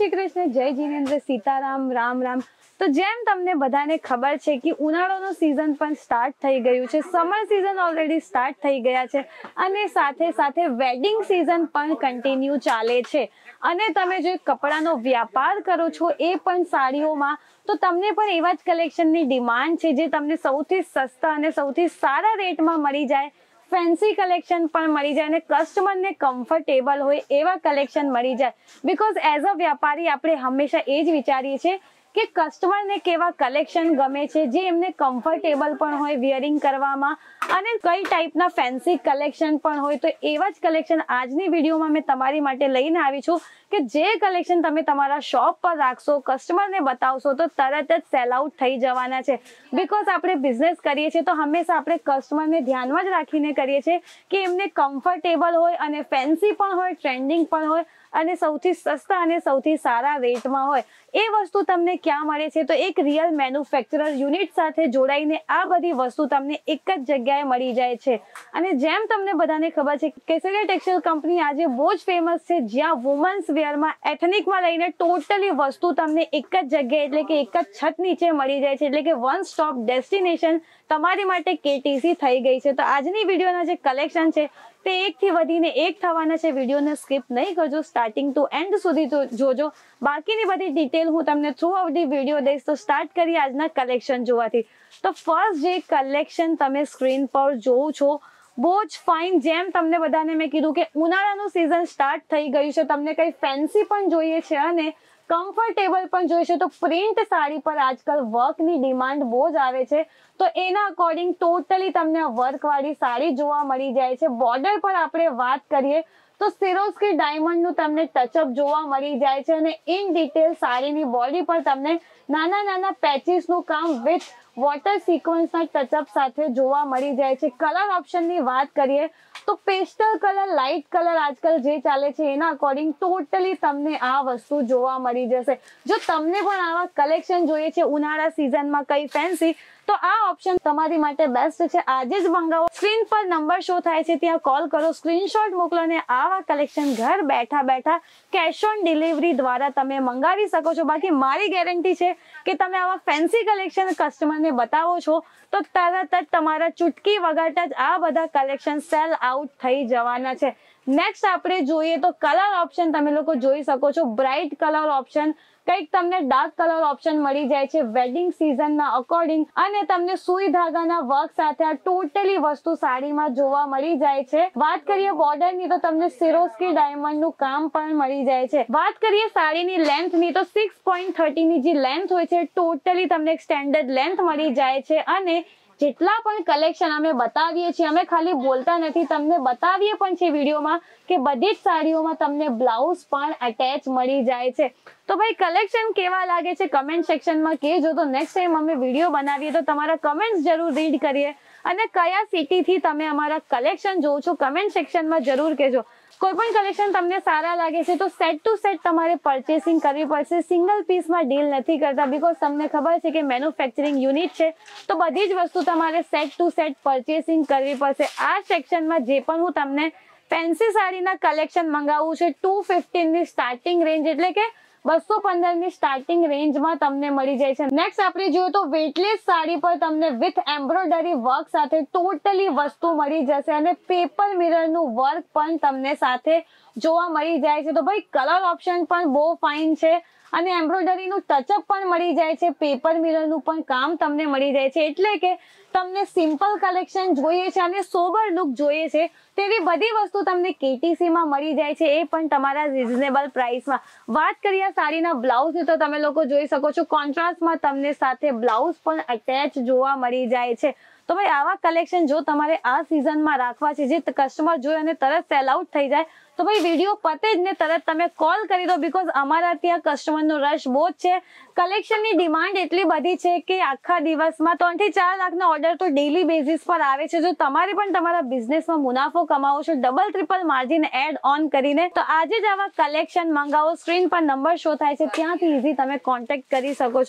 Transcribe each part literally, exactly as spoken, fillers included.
શ્રી કૃષ્ણ, જય જીનેન્દ્ર, સીતારામ, રામ રામ. તો જેમ તમને બધાને ખબર છે કે ઉનાળાનો સિઝન પણ સ્ટાર્ટ થઈ ગયું છે, સમર સિઝન ઓલરેડી સ્ટાર્ટ થઈ ગયા છે અને સાથે સાથે વેડિંગ સિઝન પણ કન્ટિન્યુ ચાલે છે. અને તમે જે કપડાનો વ્યાપાર કરો છો એ પણ સાડીઓમાં, તો તમને પણ એવા જ કલેક્શનની ડિમાન્ડ છે જે તમને સૌથી સસ્તા અને સૌથી સારા રેટમાં મળી જાય. ફેન્સી કલેક્શન પણ મળી જાય અને કસ્ટમરને કમ્ફર્ટેબલ હોય એવા કલેક્શન મળી જાય. બીકોઝ એઝ અ વ્યાપારી આપણે હંમેશા એ જ વિચારીએ છીએ કે કસ્ટમરને કેવા કલેક્શન ગમે છે જે એમને કમ્ફર્ટેબલ પણ હોય વિયરિંગ કરવામાં અને કઈ ટાઈપના ફેન્સી કલેક્શન પણ હોય. તો એવા જ કલેક્શન આજની વિડીયોમાં મેં તમારી માટે લઈને આવી છું કે જે કલેક્શન તમે તમારા શોપ પર રાખશો, કસ્ટમરને બતાવશો તો તરત જ સેલ આઉટ થઈ જવાના છે. બીકોઝ આપણે બિઝનેસ કરીએ છીએ તો હંમેશા આપણે કસ્ટમરને ધ્યાનમાં જ રાખીને કરીએ છીએ કે એમને કમ્ફર્ટેબલ હોય અને ફેન્સી પણ હોય, ટ્રેન્ડિંગ પણ હોય અને સૌથી સસ્તા અને સૌથી સારા રેટમાં હોય. એ વસ્તુ તમને ક્યાં મળે છે? તો એક રિયલ મેન્યુફેક્ચરર યુનિટ સાથે જોડાઈને આ બધી વસ્તુ તમને એક જ જગ્યાએ મળી જાય છે. અને જેમ તમને બધાને ખબર છે, કેસરિયા ટેક્સટાઇલ કંપની આજે બહુ જ ફેમસ છે, જ્યાં વુમન્સ વેરમાં, એથનિકમાં લઈને ટોટલી વસ્તુ તમને એક જ જગ્યાએ એટલે કે એક જ છત નીચે મળી જાય છે. એટલે કે વન સ્ટોપ ડેસ્ટિનેશન તમારી માટે કેટીસી થઈ ગઈ છે. તો આજની વિડીયોના જે કલેક્શન છે તે એકથી વધીને એક થવાના છે. વિડીયોને સ્કીપ નહીં કરજો, સ્ટાર્ટિંગ ટુ એન્ડ સુધી જોજો. બાકીની બધી ડિટેલ હું તમને થ્રુ આઉટ ધી વિડીયો દઈશ. તો સ્ટાર્ટ કરીએ આજના કલેક્શન જોવાથી. તો ફર્સ્ટ જે કલેક્શન તમે સ્ક્રીન પર જોવો છો, બહુ જ ફાઇન. જેમ તમને બધાને મેં કીધું કે ઉનાળાનું સિઝન સ્ટાર્ટ થઈ ગયું છે, તમને કંઈ ફેન્સી પણ જોઈએ છે અને કમ્ફર્ટેબલ પણ જોઈએ છે. તો પ્રિન્ટ સાડી પર આજકાલ વર્કની ડિમાન્ડ બહુ જ આવે છે. તો એના અકોર્ડિંગ ટોટલી તમને વર્કવાળી સાડી જોવા મળી જાય છે. બોર્ડર પર આપણે વાત કરીએ તો સિરોસ્કી ડાયમંડનું તમને ટચઅપ જોવા મળી જાય છે અને ઇન ડિટેલ સાડીની બોડી પર તમને નાના નાના પેચીસનું કામ વિથ વોટર સિક્વન્સના ટચઅપ સાથે જોવા મળી જાય છે. કલર ઓપ્શનની વાત કરીએ તો પેસ્ટલ કલર, લાઇટ કલર આજકાલ જે ચાલે છે એના અકોર્ડિંગ ટોટલી તમને આ વસ્તુ જોવા મળી જશે. જો તમને પણ આવા કલેક્શન જોઈએ છે ઉનાળા સિઝનમાં કઈ ફેન્સી, તો આ ઓપ્શન તમારી માટે બેસ્ટ છે. આજે જ મંગાવો. સ્ક્રીન પર નંબર શો થાય છે, ત્યાં કોલ કરો, સ્ક્રીનશોટ મોકલો અને આવા કલેક્શન ઘર બેઠા બેઠા કેશ ઓન ડિલિવરી દ્વારા તમે મંગાવી શકો છો. બાકી મારી ગેરંટી છે કે તમે આવા ફેન્સી કલેક્શન કસ્ટમરને બતાવો છો તો તરત જ તમારા ચૂટકી વગાડતા જ આ બધા કલેક્શન સેલ આઉટ થઈ જવાના છે. નેક્સ્ટ આપણે જોઈએ તો કલર ઓપ્શન તમે લોકો જોઈ શકો છો. બ્રાઇટ કલર ઓપ્શન, કંઈક તમને ડાર્ક કલર ઓપ્શન મળી જાય છે વેડિંગ સિઝનના અકોર્ડિંગ અને તમને સુઈ ધાગાના વર્ક સાથે આ ટોટલી વસ્તુ સાડીમાં જોવા મળી જાય છે. વાત કરીએ બોર્ડરની તો તમને સિરોસ્કી ડાયમંડનું કામ પણ મળી જાય છે. વાત કરીએ સાડીની લેન્થની તો સિક્સ પોઈન્ટ થર્ટીની જે લેન્થ હોય છે ટોટલી તમને એક સ્ટેન્ડર્ડ લેન્થ મળી જાય છે. અને જેટલા પણ કલેક્શન અમે બતાવીએ છીએ, અમે ખાલી બોલતા નથી, તમને બતાવીએ પણ છે વિડીયોમાં કે બધી જ સાડીઓમાં તમને બ્લાઉઝ પણ અટેચ મળી જાય છે. તો ભાઈ કલેક્શન કેવા લાગે છે કમેન્ટ સેક્શનમાં કહેજો. તો નેક્સ્ટ ટાઈમ અમે વિડીયો બનાવીએ તો તમારા કમેન્ટ્સ જરૂર રીડ કરીએ અને કયા સિટીથી તમે અમારા કલેક્શન જોવો છો કમેન્ટ સેક્શનમાં જરૂર કહેજો. કોઈ પણ કલેક્શન તમને સારા લાગે છે તો સેટ ટુ સેટ તમારે પરચેસિંગ કરવી પડશે. સિંગલ પીસમાં ડીલ નથી કરતા, બીકોઝ તમને ખબર છે કે મેન્યુફેક્ચરિંગ યુનિટ છે તો બધી જ વસ્તુ તમારે સેટ ટુ સેટ પરચેસિંગ કરવી પડશે. આ સેક્શનમાં જે પણ હું તમને ફેન્સી સાડીના કલેક્શન મંગાવું છે ટુ ફિફ્ટીનની સ્ટાર્ટિંગ રેન્જ એટલે કે બસો પંદર ની સ્ટાર્ટિંગ રેન્જમાં તમને મળી જાય છે. નેક્સ્ટ આપણે જોઈએ તો વેટલેસ સાડી પર તમને વિથ એમ્બ્રોઇડરી વર્ક સાથે ટોટલી વસ્તુ મળી જશે અને પેપર મિરરનું વર્ક પણ તમને સાથે જોવા મળી જાય છે. તો ભાઈ કલર ઓપ્શન પણ બહુ ફાઇન છે અને એમ્બ્રોઇડરીનું ટચઅપ પણ મળી જાય છે, પેપર મિરરનું પણ કામ તમને મળી જાય છે. એટલે કે તમને સિમ્પલ કલેક્શન જોઈએ છે અને સોબર લુક જોઈએ છે તેવી બધી વસ્તુ તમને કેટીસીમાં મળી જાય છે, એ પણ તમારા રિઝનેબલ પ્રાઇસમાં. વાત કરીએ સાડીના બ્લાઉઝની તો તમે લોકો જોઈ શકો છો કોન્ટ્રાસ્ટમાં તમને સાથે બ્લાઉઝ પણ અટેચ જોવા મળી જાય છે. તો ભાઈ આવા કલેક્શન જો તમારે આ સિઝનમાં રાખવા છે જે કસ્ટમર જોઈ અને તરત સેલ આઉટ થઈ જાય તો ભાઈ વિડીયો પતે જ ને તરત તમે કોલ કરી દો. બીકોઝ અમારા ત્યાં કસ્ટમરનો રશ બહુ જ છે. કલેક્શનની ડિમાન્ડ એટલી બધી છે કે આખા દિવસમાં ત્રણ થી ચાર લાખના ઓર્ડર તો ડેલી બેઝિસ પર આવે છે. જો તમારે પણ તમારા બિઝનેસમાં મુનાફો કમાવો છો double triple margin add on કરીને, તો આજે જ આવા કલેક્શન મંગાવો. સ્ક્રીન પર નંબર શો થાય છે ત્યાંથી ઇઝી તમે કોન્ટેક્ટ કરી શકો છો.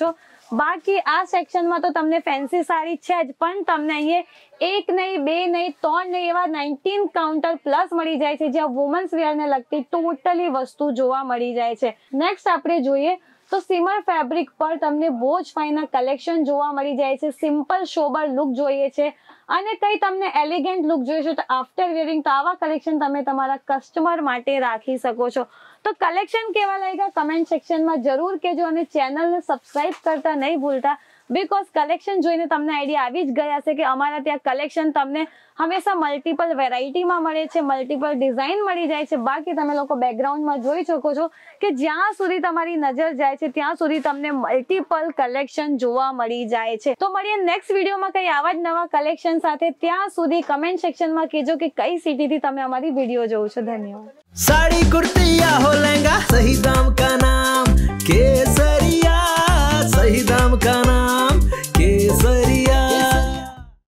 બાકી આ સેક્શનમાં તો તમને ફેન્સી સાડી છે જ, પણ તમને અહીંયા એક નહીં, બે નહીં, ત્રણ નહીં, એવા નાઇન્ટીન કાઉન્ટર પ્લસ મળી જાય છે, જ્યાં વુમન્સ વેરને લગતી ટોટલી વસ્તુ જોવા મળી જાય છે. નેક્સ્ટ આપણે જોઈએ તો સિમર ફેબ્રિક પર તમને બહુ જ ફાઇના કલેક્શન જોવા મળી જાય છે. સિમ્પલ સોબર લુક જોઈએ છે અને કઈ તમને એલિગન્ટ લુક જોઈએ છે તો આફ્ટર વેરિંગ તો આવા કલેક્શન તમે તમારા કસ્ટમર માટે રાખી શકો છો. તો કલેક્શન કેવા લાગ્યા કમેન્ટ સેક્શનમાં જરૂર કહેજો અને ચેનલને સબસ્ક્રાઇબ કરતા નહીં ભૂલતા, બીકોઝ કલેક્શન જોઈને તમને આઈડિયા આવી જ ગયા હશે કે અમારા ત્યાં કલેક્શન તમને હંમેશા મલ્ટિપલ વેરાયટીમાં મળે છે, મલ્ટિપલ ડિઝાઇન મળી જાય છે. બાકી તમે લોકો બેકગ્રાઉન્ડમાં જોઈ શકો છો કે જ્યાં સુધી તમારી નજર જાય છે ત્યાં સુધી તમને મલ્ટિપલ કલેક્શન જોવા મળી જાય છે. તો મળીએ નેક્સ્ટ વિડીયોમાં કઈ આવા જ નવા કલેક્શન સાથે. ત્યાં સુધી કમેન્ટ સેક્શનમાં કહેજો કે કઈ સિટીથી તમે અમારી વિડીયો જોવો છો. ધન્યવાદ. साड़ी कुर्ती या हो लहंगा सही दाम